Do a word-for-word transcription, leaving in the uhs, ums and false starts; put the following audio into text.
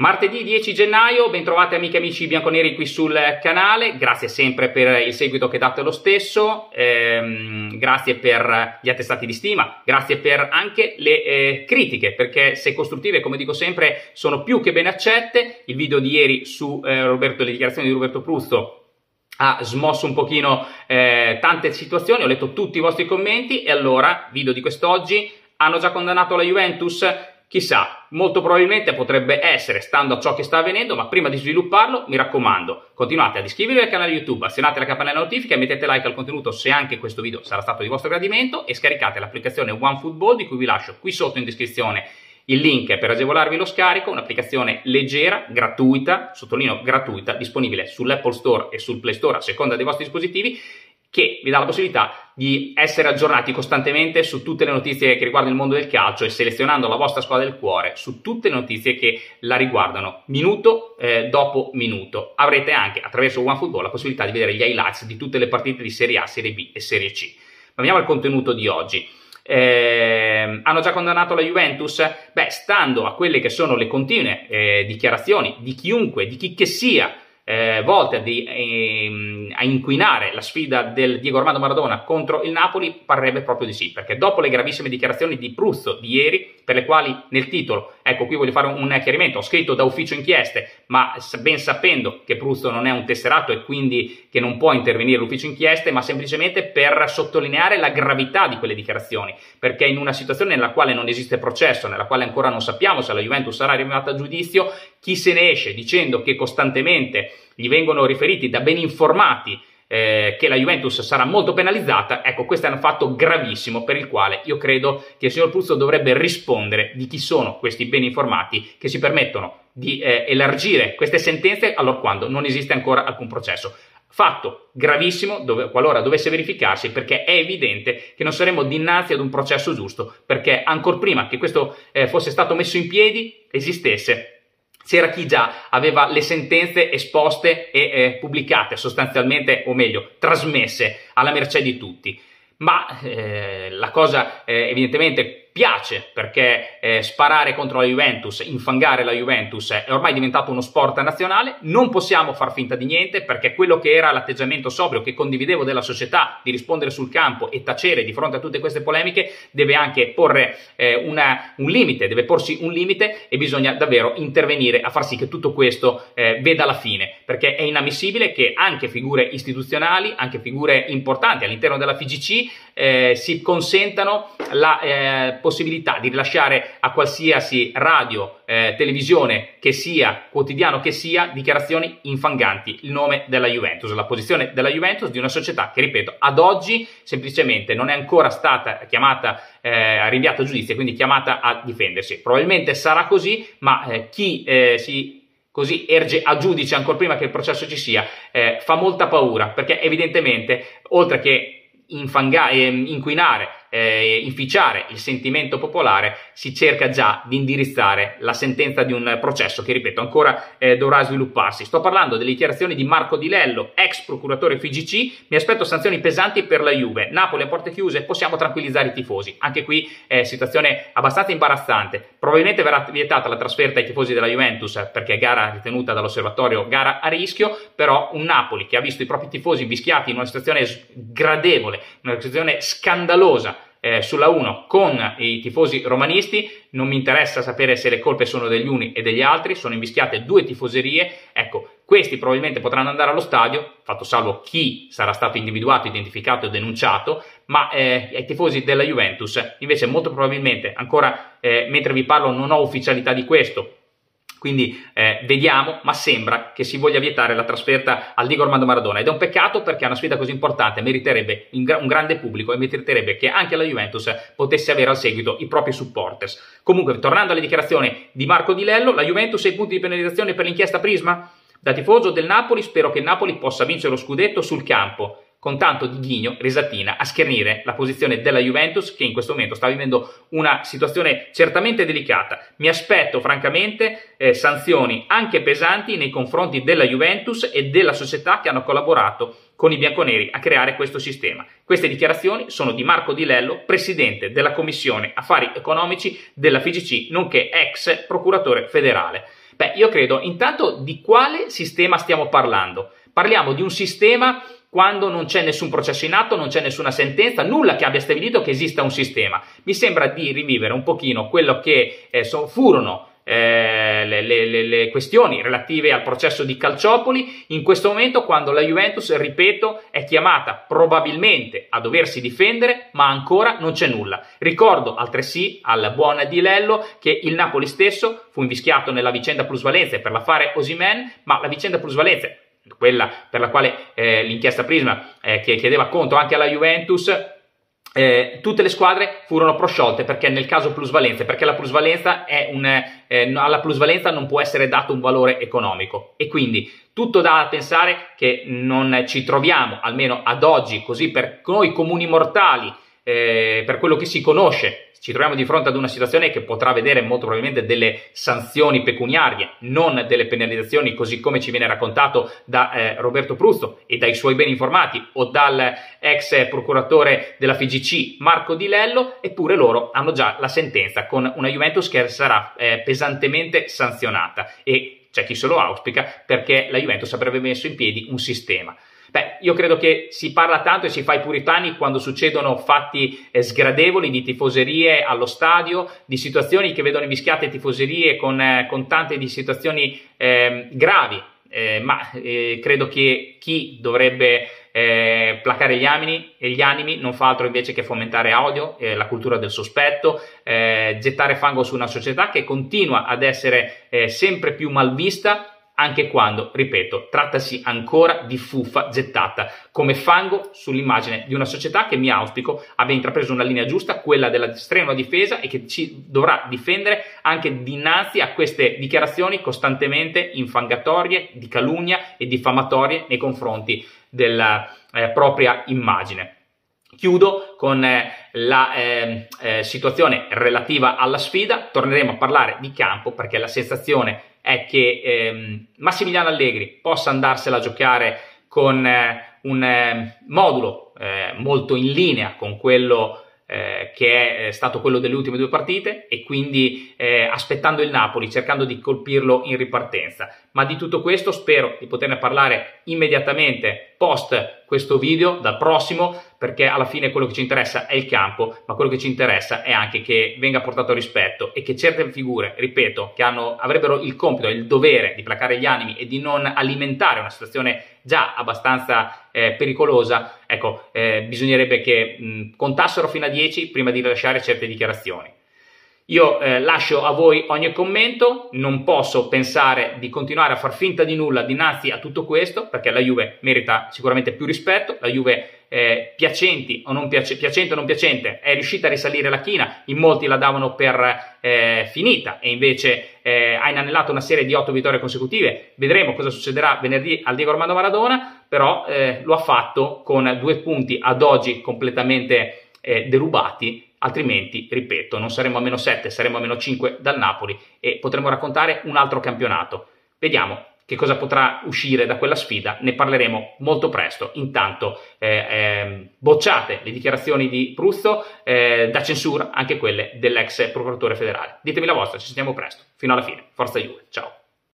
Martedì dieci gennaio, bentrovati amiche e amici bianconeri qui sul canale, grazie sempre per il seguito che date lo stesso, ehm, grazie per gli attestati di stima, grazie per anche le eh, critiche, perché se costruttive, come dico sempre, sono più che ben accette. Il video di ieri su eh, Roberto, le dichiarazioni di Roberto Pruzzo ha smosso un pochino eh, tante situazioni, ho letto tutti i vostri commenti e allora, video di quest'oggi, hanno già condannato la Juventus? Chissà, molto probabilmente potrebbe essere, stando a ciò che sta avvenendo, ma prima di svilupparlo, mi raccomando, continuate ad iscrivervi al canale YouTube, azionate la campanella notifica e mettete like al contenuto se anche questo video sarà stato di vostro gradimento e scaricate l'applicazione OneFootball di cui vi lascio qui sotto in descrizione il link per agevolarvi lo scarico, un'applicazione leggera, gratuita, sottolineo gratuita, disponibile sull'Apple Store e sul Play Store a seconda dei vostri dispositivi, che vi dà la possibilità di essere aggiornati costantemente su tutte le notizie che riguardano il mondo del calcio e selezionando la vostra squadra del cuore su tutte le notizie che la riguardano, minuto eh, dopo minuto. Avrete anche, attraverso OneFootball, la possibilità di vedere gli highlights di tutte le partite di Serie A, Serie B e Serie C. Ma veniamo al contenuto di oggi. Eh, hanno già condannato la Juventus? Beh, stando a quelle che sono le continue eh, dichiarazioni di chiunque, di chi che sia, Eh, volte di, eh, a inquinare la sfida del Diego Armando Maradona contro il Napoli, parrebbe proprio di sì, perché dopo le gravissime dichiarazioni di Pruzzo di ieri, per le quali nel titolo, ecco qui voglio fare un, un chiarimento, ho scritto da ufficio inchieste, ma ben sapendo che Pruzzo non è un tesserato e quindi che non può intervenire l'ufficio inchieste, ma semplicemente per sottolineare la gravità di quelle dichiarazioni, perché in una situazione nella quale non esiste processo, nella quale ancora non sappiamo se la Juventus sarà arrivata a giudizio, chi se ne esce dicendo che costantemente gli vengono riferiti da ben informati eh, che la Juventus sarà molto penalizzata, ecco, questo è un fatto gravissimo per il quale io credo che il signor Pruzzo dovrebbe rispondere di chi sono questi ben informati che si permettono di eh, elargire queste sentenze allorquando non esiste ancora alcun processo. Fatto gravissimo dove, qualora dovesse verificarsi, perché è evidente che non saremo dinanzi ad un processo giusto, perché ancor prima che questo eh, fosse stato messo in piedi esistesse, c'era chi già aveva le sentenze esposte e eh, pubblicate sostanzialmente, o meglio, trasmesse alla mercé di tutti. Ma eh, la cosa eh, evidentemente piace, perché eh, sparare contro la Juventus, infangare la Juventus è ormai diventato uno sport nazionale. Non possiamo far finta di niente, perché quello che era l'atteggiamento sobrio che condividevo della società di rispondere sul campo e tacere di fronte a tutte queste polemiche deve anche porre eh, una, un limite, deve porsi un limite e bisogna davvero intervenire a far sì che tutto questo eh, veda la fine, perché è inammissibile che anche figure istituzionali, anche figure importanti all'interno della F I G C eh, si consentano la eh, possibilità di rilasciare a qualsiasi radio, eh, televisione che sia, quotidiano che sia, dichiarazioni infanganti il nome della Juventus, la posizione della Juventus, di una società che, ripeto, ad oggi semplicemente non è ancora stata chiamata, eh, rinviata a giudizio, quindi chiamata a difendersi. Probabilmente sarà così, ma eh, chi eh, si così erge a giudice ancora prima che il processo ci sia eh, fa molta paura, perché evidentemente, oltre che infangare, inquinare, eh, inficiare il sentimento popolare, si cerca già di indirizzare la sentenza di un processo che, ripeto, ancora eh, dovrà svilupparsi. Sto parlando delle dichiarazioni di Marco Di Lello, ex procuratore F I G C. Mi aspetto sanzioni pesanti per la Juve. Napoli a porte chiuse, possiamo tranquillizzare i tifosi. Anche qui è eh, situazione abbastanza imbarazzante. Probabilmente verrà vietata la trasferta ai tifosi della Juventus, perché gara ritenuta dall'osservatorio gara a rischio, però un Napoli che ha visto i propri tifosi invischiati in una situazione sgradevole, una situazione scandalosa eh, sulla uno con i tifosi romanisti. Non mi interessa sapere se le colpe sono degli uni e degli altri, sono invischiate due tifoserie. Ecco, questi probabilmente potranno andare allo stadio, fatto salvo chi sarà stato individuato, identificato e denunciato, ma eh, ai tifosi della Juventus invece molto probabilmente, ancora eh, mentre vi parlo non ho ufficialità di questo, quindi eh, vediamo, ma sembra che si voglia vietare la trasferta al Diego Armando Maradona, ed è un peccato, perché una sfida così importante meriterebbe un, gra un grande pubblico e meriterebbe che anche la Juventus potesse avere al seguito i propri supporters. Comunque, tornando alle dichiarazioni di Marco Di Lello, la Juventus ha i punti di penalizzazione per l'inchiesta Prisma? Da tifoso del Napoli spero che il Napoli possa vincere lo scudetto sul campo, con tanto di ghigno, risatina, a schernire la posizione della Juventus, che in questo momento sta vivendo una situazione certamente delicata. Mi aspetto francamente eh, sanzioni anche pesanti nei confronti della Juventus e della società che hanno collaborato con i bianconeri a creare questo sistema. Queste dichiarazioni sono di Marco Di Lello, presidente della Commissione Affari Economici della F I G C, nonché ex procuratore federale. Beh, io credo intanto di quale sistema stiamo parlando. Parliamo di un sistema quando non c'è nessun processo in atto, non c'è nessuna sentenza, nulla che abbia stabilito che esista un sistema. Mi sembra di rivivere un pochino quello che eh, so, furono eh, le, le, le questioni relative al processo di Calciopoli, in questo momento quando la Juventus, ripeto, è chiamata probabilmente a doversi difendere, ma ancora non c'è nulla. Ricordo altresì al buon Di Lello che il Napoli stesso fu invischiato nella vicenda plusvalenze per l'affare Osimhen, ma la vicenda plusvalenze, quella per la quale eh, l'inchiesta Prisma eh, che chiedeva conto anche alla Juventus, eh, tutte le squadre furono prosciolte perché nel caso plusvalenze, perché la plusvalenza è un, eh, alla plusvalenza non può essere dato un valore economico e quindi tutto dà a pensare che non ci troviamo, almeno ad oggi, così per noi comuni mortali, eh, per quello che si conosce, ci troviamo di fronte ad una situazione che potrà vedere molto probabilmente delle sanzioni pecuniarie, non delle penalizzazioni così come ci viene raccontato da eh, Roberto Pruzzo e dai suoi ben informati o dal ex procuratore della F I G C Marco Di Lello, eppure loro hanno già la sentenza con una Juventus che sarà eh, pesantemente sanzionata e c'è chi se lo auspica perché la Juventus avrebbe messo in piedi un sistema. Beh, io credo che si parla tanto e si fa i puritani quando succedono fatti eh, sgradevoli di tifoserie allo stadio, di situazioni che vedono invischiate tifoserie con, eh, con tante di situazioni eh, gravi, eh, ma eh, credo che chi dovrebbe eh, placare gli animi, e gli animi non fa altro invece che fomentare odio, eh, la cultura del sospetto, eh, gettare fango su una società che continua ad essere eh, sempre più malvista, anche quando, ripeto, trattasi ancora di fuffa gettata come fango sull'immagine di una società che mi auspico abbia intrapreso una linea giusta, quella della estrema difesa e che ci dovrà difendere anche dinanzi a queste dichiarazioni costantemente infangatorie, di calunnia e diffamatorie nei confronti della eh, propria immagine. Chiudo con eh, la eh, eh, situazione relativa alla sfida, torneremo a parlare di campo perché la sensazione è che ehm, Massimiliano Allegri possa andarsela a giocare con eh, un eh, modulo eh, molto in linea con quello eh, che è stato quello delle ultime due partite e quindi eh, aspettando il Napoli, cercando di colpirlo in ripartenza. Ma di tutto questo spero di poterne parlare immediatamente post questo video, dal prossimo, perché alla fine quello che ci interessa è il campo, ma quello che ci interessa è anche che venga portato rispetto e che certe figure, ripeto, che hanno, avrebbero il compito e il dovere di placare gli animi e di non alimentare una situazione già abbastanza eh, pericolosa, ecco, eh, bisognerebbe che mh, contassero fino a dieci prima di rilasciare certe dichiarazioni. Io eh, lascio a voi ogni commento, non posso pensare di continuare a far finta di nulla dinanzi a tutto questo, perché la Juve merita sicuramente più rispetto, la Juve eh, piacenti o non piace, piacente o non piacente è riuscita a risalire la china, in molti la davano per eh, finita e invece eh, ha inanellato una serie di otto vittorie consecutive, vedremo cosa succederà venerdì al Diego Armando Maradona, però eh, lo ha fatto con due punti ad oggi completamente eh, derubati. Altrimenti, ripeto, non saremo a meno sette, saremo a meno cinque dal Napoli e potremo raccontare un altro campionato. Vediamo che cosa potrà uscire da quella sfida, ne parleremo molto presto. Intanto eh, eh, bocciate le dichiarazioni di Pruzzo, eh, da censura anche quelle dell'ex procuratore federale. Ditemi la vostra, ci sentiamo presto. Fino alla fine. Forza Juve, ciao!